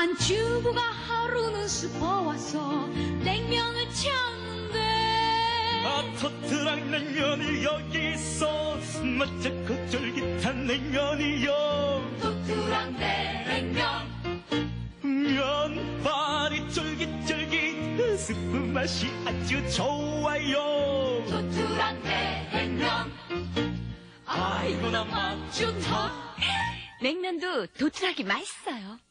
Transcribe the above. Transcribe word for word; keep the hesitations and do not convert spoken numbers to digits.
안주부가 하루는 슈퍼와서 냉면을 찾는데 아 토트랑 냉면이 여기 있어 맛있고 쫄깃한 냉면이요. 토트랑 냉면 면발이 쫄깃쫄깃 스프 맛이 아주 좋아요. 토트랑 냉면 아이고 나 맛 좋다. 냉면도 도트락이 맛있어요.